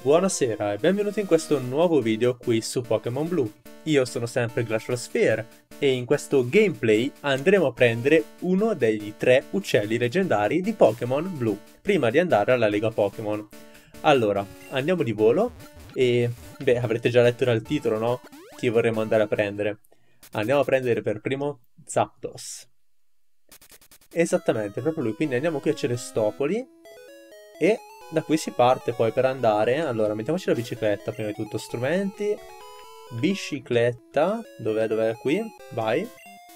Buonasera e benvenuti in questo nuovo video qui su Pokémon Blu. Io sono sempre Glacial Sphere e in questo gameplay andremo a prendere uno degli 3 uccelli leggendari di Pokémon Blu, prima di andare alla Lega Pokémon. Allora, andiamo di volo e... beh, avrete già letto dal titolo, no? Chi vorremmo andare a prendere. Andiamo a prendere per primo Zapdos. Esattamente, proprio lui. Quindi andiamo qui a Celestopoli e da qui si parte poi per andare. Allora, mettiamoci la bicicletta prima di tutto. Strumenti, bicicletta, dov'è qui? Vai.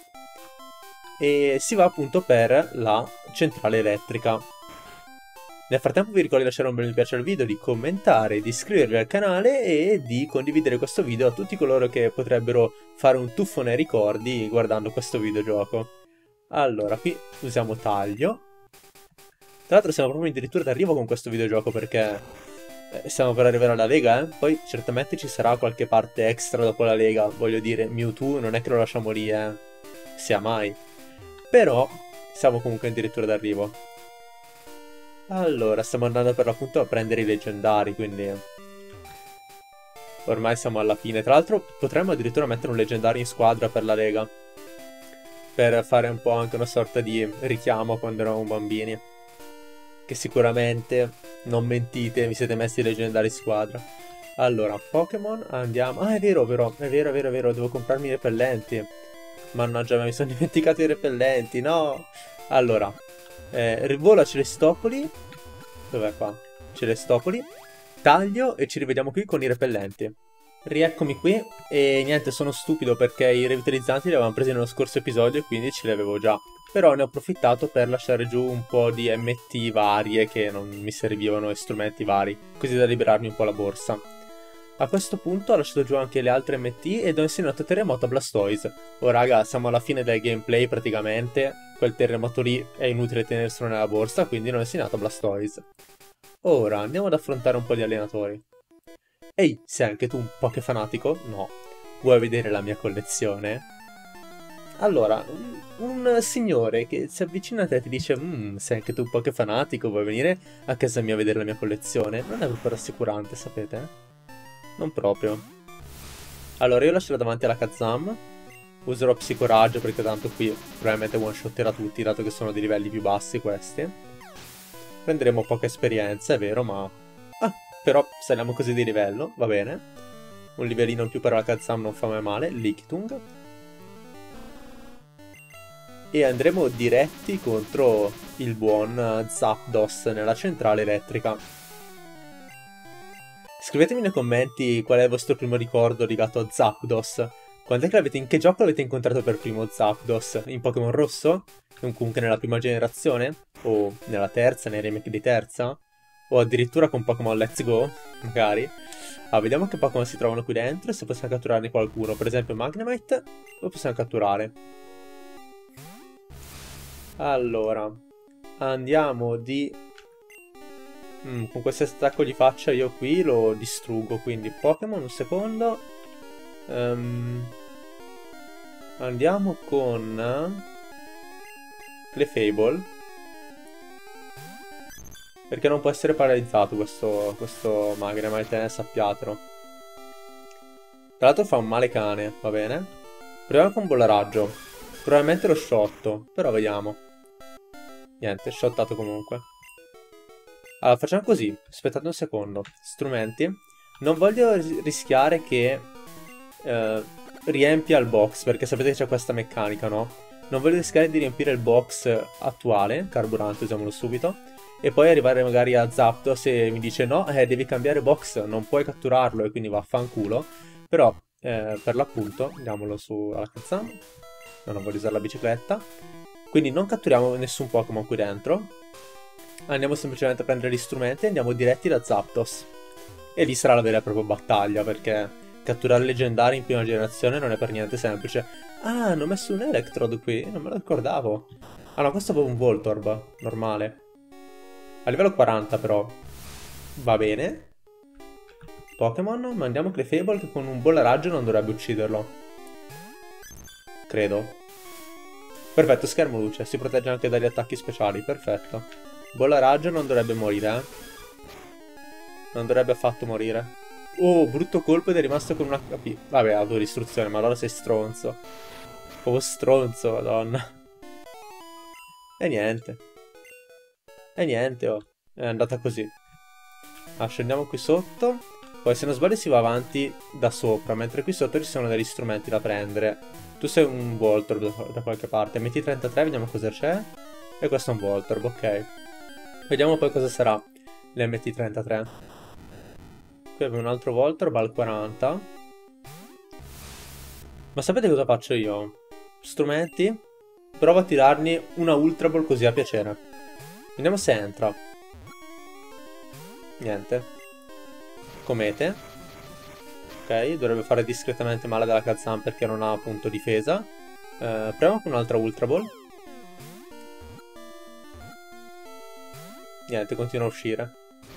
E si va appunto per la centrale elettrica. Nel frattempo vi ricordo di lasciare un bel mi piace al video, di commentare, di iscrivervi al canale e di condividere questo video a tutti coloro che potrebbero fare un tuffo nei ricordi guardando questo videogioco. Allora, qui usiamo taglio. Tra l'altro siamo proprio addirittura d'arrivo con questo videogioco perché stiamo per arrivare alla Lega, Poi certamente ci sarà qualche parte extra dopo la Lega, voglio dire, Mewtwo non è che lo lasciamo lì, sia mai. Però siamo comunque addirittura d'arrivo. Allora, stiamo andando per l'appunto a prendere i leggendari, quindi... ormai siamo alla fine. Tra l'altro potremmo addirittura mettere un leggendario in squadra per la Lega. Per fare un po' anche una sorta di richiamo quando eravamo bambini. Che sicuramente, non mentite, vi siete messi i leggendari in squadra. Allora, Pokémon, andiamo... ah, è vero, devo comprarmi i repellenti. Mannaggia, mi sono dimenticato i repellenti, no! Allora, volo a Celestopoli. Dov'è qua? Celestopoli. Taglio e ci rivediamo qui con i repellenti. Rieccomi qui e niente, sono stupido perché i revitalizzanti li avevamo presi nello scorso episodio e quindi ce li avevo già. Però ne ho approfittato per lasciare giù un po' di MT varie che non mi servivano e strumenti vari, così da liberarmi un po' la borsa. A questo punto ho lasciato giù anche le altre MT ed ho insegnato terremoto a Blastoise. Oh raga, siamo alla fine del gameplay praticamente, quel terremoto lì è inutile tenerselo nella borsa, quindi l'ho insegnato a Blastoise. Ora andiamo ad affrontare un po' di allenatori. Ehi, sei anche tu un Pokéfanatico? No. Vuoi vedere la mia collezione? Allora, un signore che si avvicina a te e ti dice sei anche tu un Pokéfanatico, vuoi venire a casa mia a vedere la mia collezione? Non è proprio rassicurante, sapete? Non proprio. Allora, io lascerò davanti alla Kazam. Userò Psicoraggio perché tanto qui probabilmente one-shotterà tutti, dato che sono di livelli più bassi questi. Prenderemo poca esperienza, è vero, ma... ah, però saliamo così di livello, va bene. Un livellino in più per la Kazam non fa mai male. Lickitung. E andremo diretti contro il buon Zapdos nella centrale elettrica. Scrivetemi nei commenti qual è il vostro primo ricordo legato a Zapdos. Quando è che in che gioco l'avete incontrato per primo Zapdos? In Pokémon Rosso? Comunque nella prima generazione? O nella terza, nei remake di terza? O addirittura con Pokémon Let's Go? Magari. Vediamo che Pokémon si trovano qui dentro e se possiamo catturarne qualcuno. Per esempio Magnemite lo possiamo catturare. Allora, andiamo di... con questo stacco di faccia io qui lo distruggo, quindi Pokémon, un secondo. Andiamo con... Clefable. Perché non può essere paralizzato questo Magnemite, sappiatelo. Tra l'altro fa un male cane, va bene? Proviamo con Bollaraggio. Probabilmente lo shotto, però vediamo. Niente, shottato comunque. Allora, facciamo così. Aspettate un secondo. Strumenti. Non voglio rischiare che riempia il box, perché sapete che c'è questa meccanica, no? Non voglio rischiare di riempire il box attuale, carburante, usiamolo subito, e poi arrivare magari a Zapdos e mi dice no, devi cambiare box, non puoi catturarlo e quindi vaffanculo. Però, per l'appunto, andiamolo su alla Kazam. Non voglio usare la bicicletta. Quindi non catturiamo nessun Pokémon qui dentro. Andiamo semplicemente a prendere gli strumenti e andiamo diretti da Zapdos. E lì sarà la vera e propria battaglia, perché catturare leggendari in prima generazione non è per niente semplice. Ah, hanno messo un Electrode qui, non me lo ricordavo. Ah no, questo è proprio un Voltorb, normale. A livello 40 però. Va bene. Pokémon, mandiamo Clefable che con un bollaraggio non dovrebbe ucciderlo. Credo. Perfetto, schermo luce, si protegge anche dagli attacchi speciali, perfetto. Bollaraggio non dovrebbe morire, Non dovrebbe affatto morire. Oh, brutto colpo ed è rimasto con un HP. Vabbè, autodistruzione, ma allora sei stronzo. Proprio stronzo, madonna. E niente. E niente, oh. È andata così. Ah, scendiamo qui sotto. Poi se non sbaglio si va avanti da sopra, mentre qui sotto ci sono degli strumenti da prendere. Tu sei un Voltorb da qualche parte. MT33, vediamo cosa c'è. E questo è un Voltorb, ok. Vediamo poi cosa sarà l'MT33. Qui abbiamo un altro Voltorb al 40. Ma sapete cosa faccio io? Strumenti? Provo a tirarne una Ultra Ball così a piacere. Vediamo se entra. Niente. Comete. Ok, dovrebbe fare discretamente male dalla Kazam perché non ha appunto difesa. Proviamo con un'altra Ultra Ball. Niente, continua a uscire.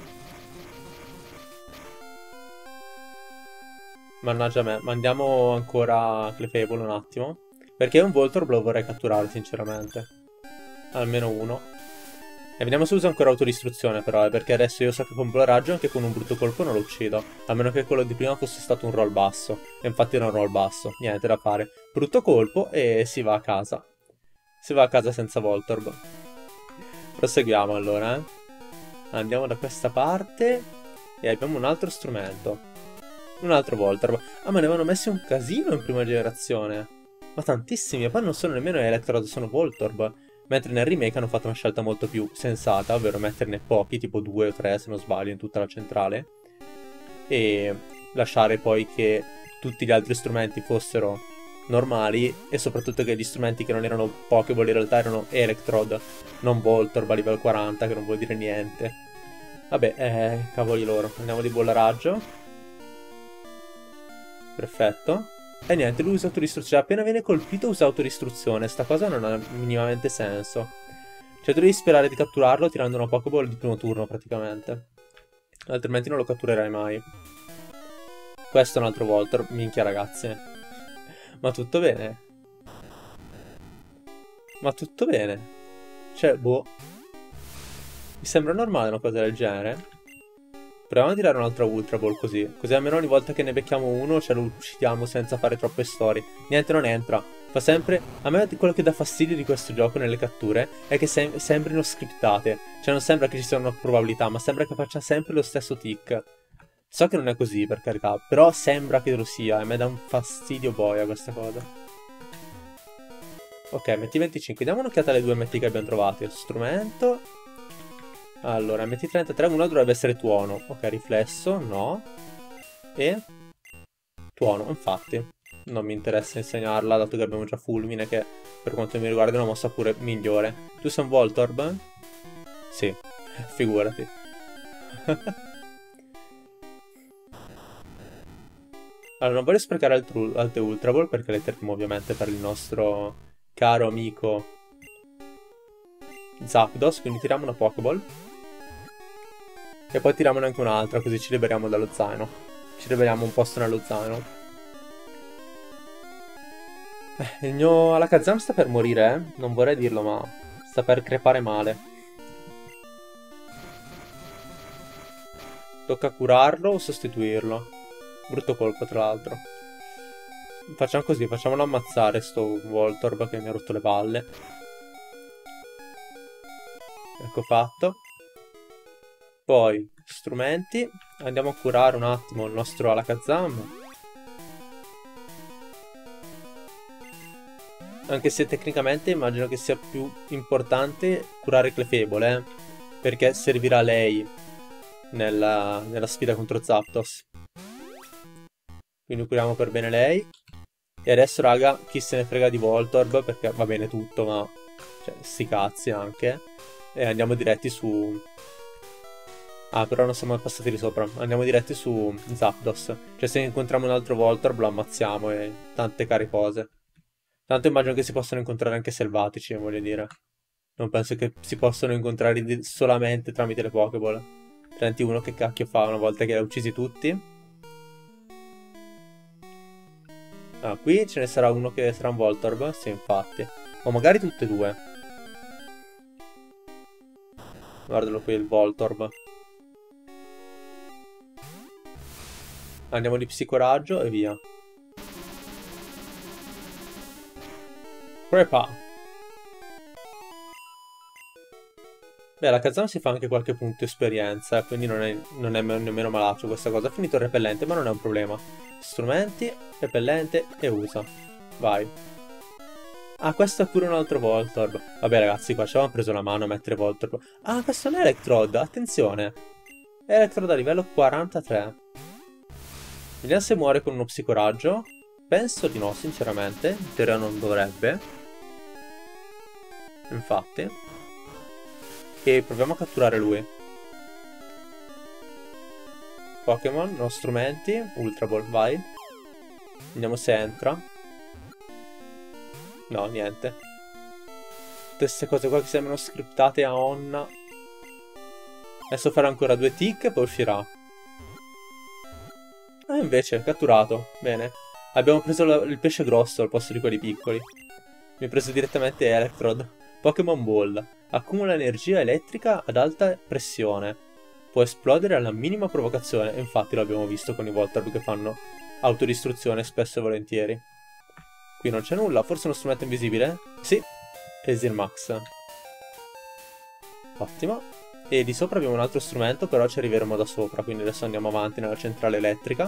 Mannaggia me, mandiamo ancora Clefable un attimo. Perché un Voltorb lo vorrei catturare sinceramente. Almeno uno. E vediamo se usa ancora autodistruzione però, perché adesso io so che con Raggio anche con un brutto colpo non lo uccido. A meno che quello di prima fosse stato un roll basso. E infatti era un roll basso, niente da fare. Brutto colpo e si va a casa. Si va a casa senza Voltorb. Proseguiamo allora, Andiamo da questa parte e abbiamo un altro strumento. Un altro Voltorb. Ah, ma ne avevano messi un casino in prima generazione. Ma tantissimi, e poi non sono nemmeno Electrode, sono Voltorb. Mentre nel remake hanno fatto una scelta molto più sensata, ovvero metterne pochi, tipo 2 o 3 se non sbaglio, in tutta la centrale. E lasciare poi che tutti gli altri strumenti fossero normali e soprattutto che gli strumenti che non erano Pokéball in realtà erano Electrode, non Voltorb a livello 40, che non vuol dire niente. Vabbè, cavoli loro. Andiamo di bolla raggio. Perfetto. E niente, lui usa autodistruzione. Appena viene colpito usa autodistruzione. Sta cosa non ha minimamente senso. Cioè tu devi sperare di catturarlo tirando una Pokéball di primo turno praticamente. Altrimenti non lo catturerai mai. Questo è un altro Voltorb. Minchia ragazzi. Ma tutto bene? Ma tutto bene? Cioè, boh. Mi sembra normale una cosa del genere. Proviamo a tirare un'altra Ultra Ball così. Così almeno ogni volta che ne becchiamo uno ce lo uccidiamo senza fare troppe storie. Niente, non entra. Fa sempre... A me quello che dà fastidio di questo gioco nelle catture è che sembrino scriptate. Cioè non sembra che ci sia una probabilità, ma sembra che faccia sempre lo stesso tick. So che non è così, per carità, però sembra che lo sia e a me dà un fastidio boia questa cosa. Ok, MT25. Diamo un'occhiata alle due MT che abbiamo trovato. Strumento... Allora, MT33, uno dovrebbe essere tuono. Ok, riflesso, no. E... tuono, infatti. Non mi interessa insegnarla, dato che abbiamo già fulmine, che per quanto mi riguarda è una mossa pure migliore. Tu sei un Voltorb? Sì, figurati. Allora, non voglio sprecare altre Ultra Ball perché le terremo ovviamente per il nostro caro amico Zapdos, quindi tiriamo una Pokéball. E poi tiriamone anche un'altra, così ci liberiamo dallo zaino. Ci liberiamo un posto nello zaino. Il mio Alakazam sta per morire, eh? Non vorrei dirlo, ma sta per crepare male. Tocca curarlo o sostituirlo. Brutto colpo, tra l'altro. Facciamo così, facciamolo ammazzare sto Voltorb che mi ha rotto le palle. Ecco fatto. Poi, strumenti. Andiamo a curare un attimo il nostro Alakazam. Anche se tecnicamente immagino che sia più importante curare Clefable, perché servirà lei nella sfida contro Zapdos. Quindi curiamo per bene lei. E adesso, raga, chi se ne frega di Voltorb, perché va bene tutto, ma... cioè, sti cazzi anche. E andiamo diretti su... Ah, però non siamo passati di sopra. Andiamo diretti su Zapdos. Cioè, se incontriamo un altro Voltorb lo ammazziamo e tante care cose. Tanto immagino che si possano incontrare anche selvatici, voglio dire. Non penso che si possano incontrare solamente tramite le Pokéball. Senti uno che cacchio fa una volta che li ha uccisi tutti. Ah, qui ce ne sarà uno che sarà un Voltorb? Sì, infatti. O magari tutte e due. Guardalo qui, il Voltorb. Andiamo di psicoraggio e via. Prepa. Beh, la Kazam si fa anche qualche punto esperienza, quindi non è nemmeno malaccio questa cosa. Ha finito il repellente, ma non è un problema. Strumenti, repellente e usa. Vai. Ah, questo è pure un altro Voltorb. Vabbè ragazzi, qua ci avevamo preso la mano a mettere Voltorb. Ah, questo è un Electrode, attenzione. Electrode a livello 43. Vediamo se muore con uno psicoraggio. Penso di no, sinceramente. In teoria non dovrebbe. Infatti. E proviamo a catturare lui. Pokémon, no strumenti. Ultra Ball, vai. Vediamo se entra. No, niente. Tutte queste cose qua che sembrano scriptate a onna. Adesso farà ancora 2 tick e poi uscirà. Ah, invece, catturato. Bene. Abbiamo preso il pesce grosso al posto di quelli piccoli. Mi ho preso direttamente Electrode. Pokémon Ball. Accumula energia elettrica ad alta pressione. Può esplodere alla minima provocazione. E infatti l'abbiamo visto con i Voltorb che fanno autodistruzione spesso e volentieri. Qui non c'è nulla. Forse uno strumento invisibile? Sì. Esirmax. Ottimo. E di sopra abbiamo un altro strumento, però ci arriveremo da sopra, quindi adesso andiamo avanti nella centrale elettrica.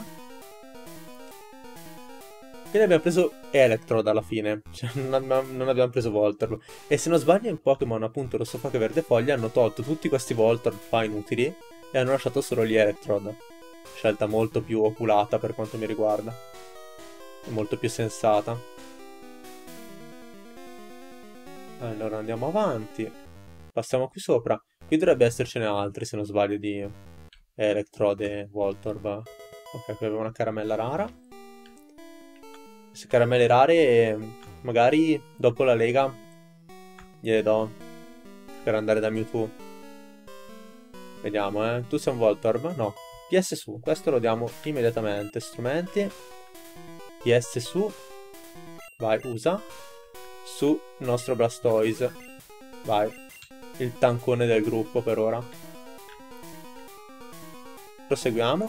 Quindi abbiamo preso Electrode alla fine, cioè non abbiamo preso Voltorb. E se non sbaglio in Pokémon appunto Rosso Fuoco e Verde Foglia hanno tolto tutti questi Voltorb fa inutili e hanno lasciato solo gli Electrode. Scelta molto più oculata per quanto mi riguarda. E molto più sensata. Allora andiamo avanti. Passiamo qui sopra. Qui dovrebbe essercene altri, se non sbaglio, di Electrode e Voltorb. Ok, qui abbiamo una caramella rara. Queste caramelle rare, magari dopo la lega, gliele do per andare da Mewtwo. Vediamo, Tu sei un Voltorb? No. PS su, questo lo diamo immediatamente. Strumenti. PS su. Vai, usa. Su il nostro Blastoise. Vai. Il tancone del gruppo per ora. Proseguiamo.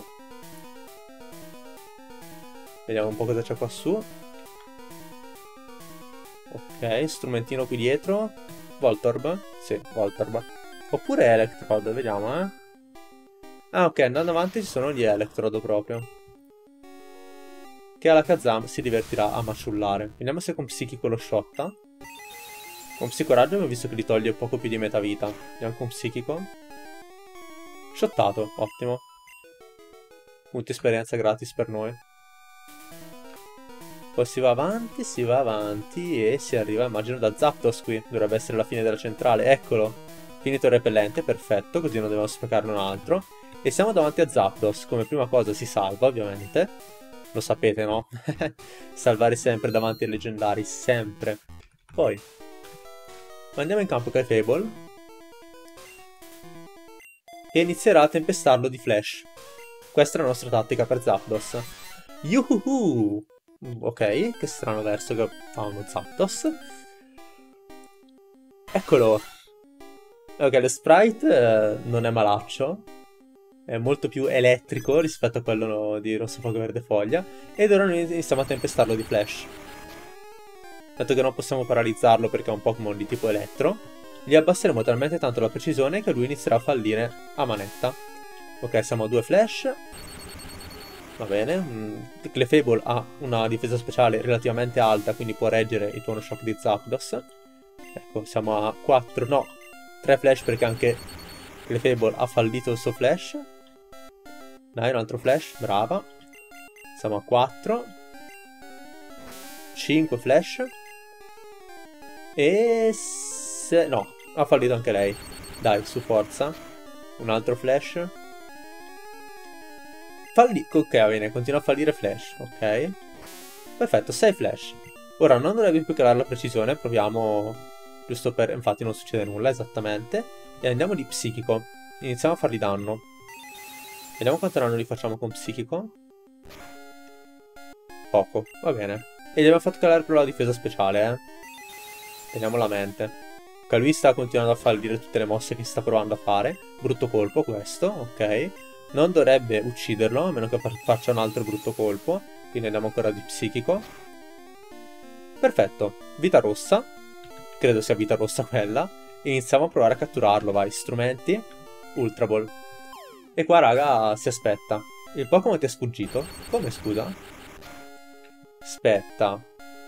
Vediamo un po' cosa c'è qua su. Ok, strumentino qui dietro. Voltorb? Sì, Voltorb. Oppure Electrode, vediamo, Ah, ok, andando avanti ci sono gli Electrode proprio. Che alla Kazam si divertirà a maciullare. Vediamo se con Psichico lo shotta. Con Psicoraggio abbiamo visto che gli toglie poco più di metà vita. Andiamo con Psichico. Shottato, ottimo. Punti esperienza gratis per noi. Poi si va avanti e si arriva, immagino, da Zapdos qui. Dovrebbe essere la fine della centrale. Eccolo. Finito il repellente, perfetto, così non dobbiamo sprecarne un altro. E siamo davanti a Zapdos. Come prima cosa si salva, ovviamente. Lo sapete, no? Salvare sempre davanti ai leggendari, sempre. Poi mandiamo in campo Clefable e inizierà a tempestarlo di flash. Questa è la nostra tattica per Zapdos. Yuhuhu! Ok, che strano verso che fa uno Zapdos. Eccolo. Ok, lo sprite non è malaccio. È molto più elettrico rispetto a quello di Rosso Fuoco Verde Foglia. Ed ora noi iniziamo a tempestarlo di flash. Dato che non possiamo paralizzarlo perché è un Pokémon di tipo elettro, gli abbasseremo talmente tanto la precisione che lui inizierà a fallire a manetta. Ok, siamo a 2 flash. Va bene. Clefable ha una difesa speciale relativamente alta, quindi può reggere il tuono shock di Zapdos. Ecco, siamo a 4, no, 3 flash perché anche Clefable ha fallito il suo flash. Dai, un altro flash, brava. Siamo a 4. 5 flash. E no, ha fallito anche lei. Dai, su forza. Un altro flash. Ok, va bene, continua a fallire flash. Ok. Perfetto, 6 flash. Ora non dovrebbe più calare la precisione. Proviamo, giusto per... Infatti non succede nulla, esattamente. E andiamo di Psichico. Iniziamo a fargli danno. Vediamo quanto danno gli facciamo con Psichico. Poco, va bene. E gli abbiamo fatto calare però la difesa speciale, Teniamo la mente. Ok, lui sta continuando a fallire tutte le mosse che sta provando a fare. Brutto colpo questo, ok. Non dovrebbe ucciderlo, a meno che faccia un altro brutto colpo. Quindi andiamo ancora di psichico. Perfetto, vita rossa. Credo sia vita rossa quella. Iniziamo a provare a catturarlo, vai. Strumenti, Ultra Ball. E qua, raga, si aspetta. Il Pokémon ti è sfuggito? Come, scusa? Aspetta.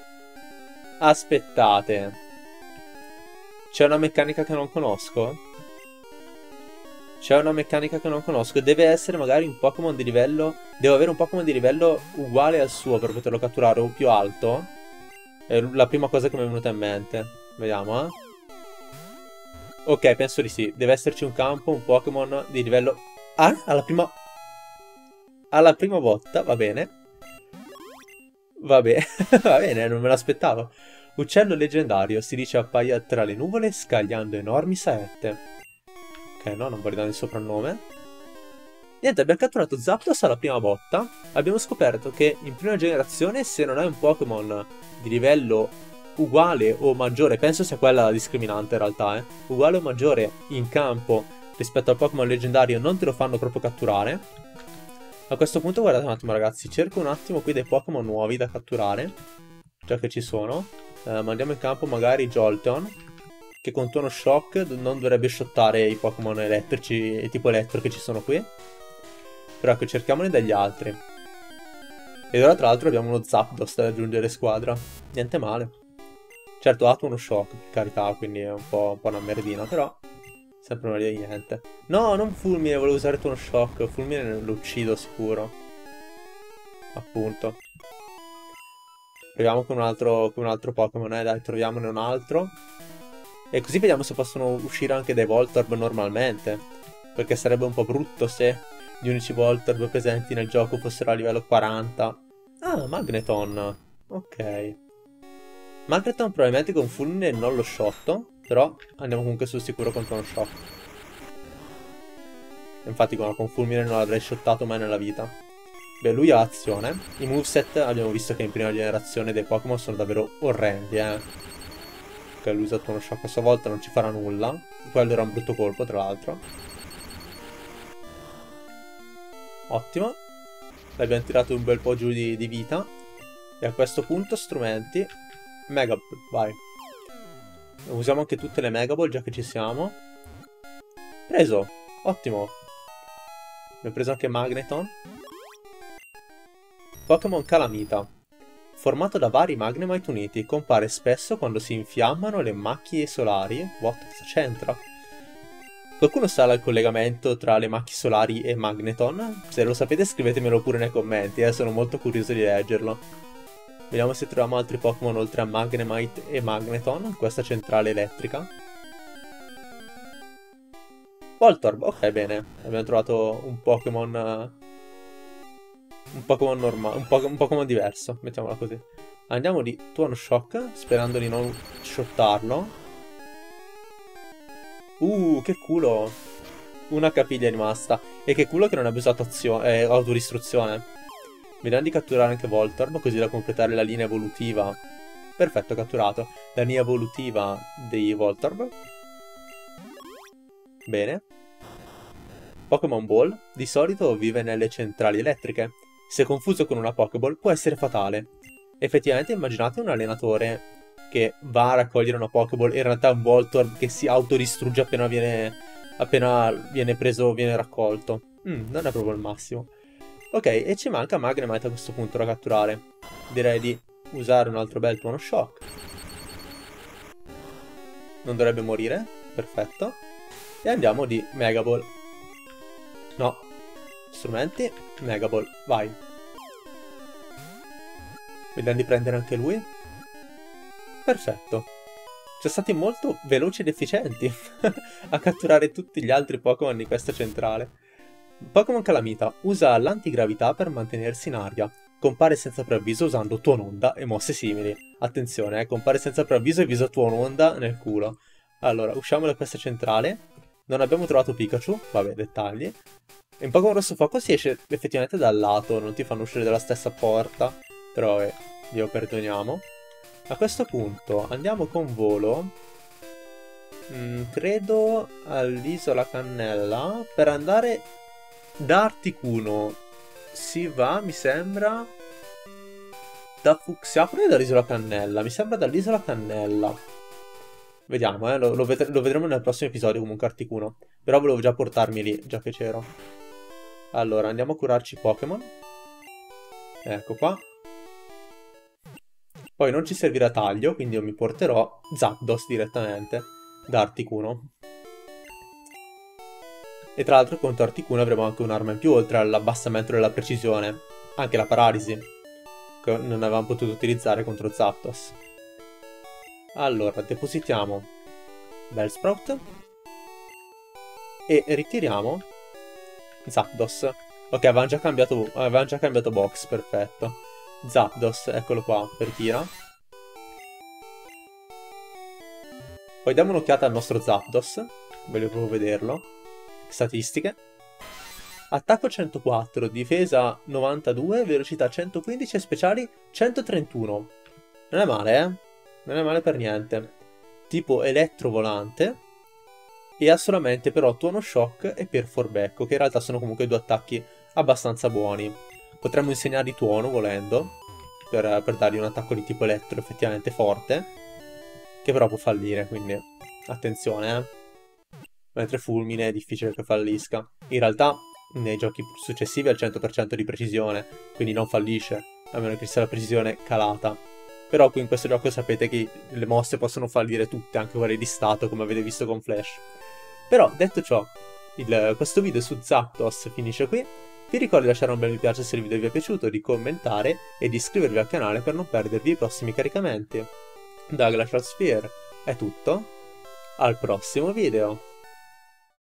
Aspettate. C'è una meccanica che non conosco? C'è una meccanica che non conosco. Deve essere magari un Pokémon di livello... Devo avere un Pokémon di livello uguale al suo per poterlo catturare o più alto. È la prima cosa che mi è venuta in mente. Vediamo, eh. Ok, penso di sì. Deve esserci un campo, un Pokémon di livello... Ah, alla prima... Alla prima botta, va bene. Va bene, va bene, non me l'aspettavo. Uccello leggendario, si dice appaia tra le nuvole scagliando enormi saette. Ok, no, non voglio dare il soprannome. Niente, abbiamo catturato Zapdos alla prima botta. Abbiamo scoperto che in prima generazione, se non hai un Pokémon di livello uguale o maggiore, penso sia quella la discriminante in realtà, uguale o maggiore in campo rispetto al Pokémon leggendario, non te lo fanno proprio catturare. A questo punto guardate un attimo, ragazzi, cerco un attimo qui dei Pokémon nuovi da catturare, già che ci sono. Mandiamo in campo magari Jolteon, che con Tuono Shock non dovrebbe shottare i Pokémon elettrici e tipo elettro che ci sono qui. Però ecco, cerchiamone dagli altri. Ed ora tra l'altro abbiamo uno Zapdos da aggiungere squadra. Niente male. Certo ha Tuono Shock, per carità, quindi è un po' una merdina, però sempre meglio di niente. No, non Fulmine, volevo usare Tuono Shock. Fulmine lo uccido sicuro. Appunto. Proviamo con un altro Pokémon, dai, troviamone un altro. E così vediamo se possono uscire anche dai Voltorb normalmente. Perché sarebbe un po' brutto se gli unici Voltorb presenti nel gioco fossero a livello 40. Ah, Magneton. Ok. Magneton probabilmente con Fulmine non lo shotto. Però andiamo comunque sul sicuro con Tuono Shock. Infatti con Fulmine non l'avrei shottato mai nella vita. Beh, lui ha azione. I moveset abbiamo visto che in prima generazione dei Pokémon sono davvero orrendi, Ok, lui usa Tuono Shock a sua volta, non ci farà nulla. Quello era un brutto colpo, tra l'altro. Ottimo. L'abbiamo tirato un bel po' giù di vita. E a questo punto strumenti. Mega Ball, vai. Usiamo anche tutte le Mega Ball già che ci siamo. Preso. Ottimo. Abbiamo preso anche Magneton. Pokémon Calamita. Formato da vari Magnemite uniti, compare spesso quando si infiammano le macchie solari. What? Cosa c'entra? Qualcuno sa il collegamento tra le macchie solari e Magneton? Se lo sapete scrivetemelo pure nei commenti, sono molto curioso di leggerlo. Vediamo se troviamo altri Pokémon oltre a Magnemite e Magneton in questa centrale elettrica. Voltorb, ok, bene. Abbiamo trovato un Pokémon... normale, un Pokémon diverso, mettiamola così. Andiamo di Tuono Shock, sperando di non shottarlo. Che culo! Una capiglia è rimasta. E che culo che non abbia usato autodistruzione. Vediamo di catturare anche Voltorb, così da completare la linea evolutiva. Perfetto, catturato. La linea evolutiva dei Voltorb. Bene. Pokémon Ball di solito vive nelle centrali elettriche. Se confuso con una Pokéball può essere fatale. Effettivamente immaginate un allenatore che va a raccogliere una Pokéball e in realtà è un Voltorb che si autodistrugge appena viene preso, viene raccolto. Non è proprio il massimo. Ok, e ci manca Magnemite a questo punto da catturare. Direi di usare un altro bel Tuono Shock. Non dovrebbe morire, perfetto. E andiamo di Mega Ball. No. Strumenti, Mega Ball, vai. Vediamo di prendere anche lui. Perfetto. Siamo stati molto veloci ed efficienti a catturare tutti gli altri Pokémon di questa centrale. Pokémon Calamita usa l'antigravità per mantenersi in aria. Compare senza preavviso usando Tuononda e mosse simili. Attenzione, compare senza preavviso e visa Tuononda nel culo. Allora, usciamo da questa centrale. Non abbiamo trovato Pikachu, vabbè, dettagli. E in Pokémon Rosso Fuoco si esce effettivamente dal lato, non ti fanno uscire dalla stessa porta. Però, Dio perdoniamo. A questo punto andiamo con volo. Credo all'isola Cannella per andare Da Articuno si va, mi sembra, da Fuxiapoli o dall'Isola Cannella? Mi sembra dall'Isola Cannella. Vediamo, lo vedremo nel prossimo episodio comunque Articuno. Però volevo già portarmi lì, già che c'ero. Allora, andiamo a curarci Pokémon. Ecco qua. Poi non ci servirà taglio, quindi io mi porterò Zapdos direttamente da Articuno. E tra l'altro contro Articuno avremo anche un'arma in più, oltre all'abbassamento della precisione. Anche la paralisi, che non avevamo potuto utilizzare contro Zapdos. Allora, depositiamo Bellsprout e ritiriamo Zapdos. Ok, avevamo già cambiato box, perfetto. Zapdos, eccolo qua, ritira. Poi diamo un'occhiata al nostro Zapdos, voglio proprio vederlo. Statistiche. Attacco 104, difesa 92, velocità 115 e speciali 131. Non è male, eh? Non è male per niente. Tipo elettrovolante. E ha solamente però Tuono Shock e Perforbecco, che in realtà sono comunque due attacchi abbastanza buoni. Potremmo insegnargli Tuono, volendo, per dargli un attacco di tipo elettro effettivamente forte, che però può fallire, quindi attenzione, Mentre Fulmine è difficile che fallisca. In realtà, nei giochi successivi ha il 100% di precisione, quindi non fallisce, a meno che sia la precisione calata. Però qui in questo gioco sapete che le mosse possono fallire tutte, anche quelle di stato, come avete visto con Flash. Però, detto ciò, questo video su Zapdos finisce qui. Vi ricordo di lasciare un bel mi piace se il video vi è piaciuto, di commentare e di iscrivervi al canale per non perdervi i prossimi caricamenti. Da Glacial Sphere è tutto, al prossimo video!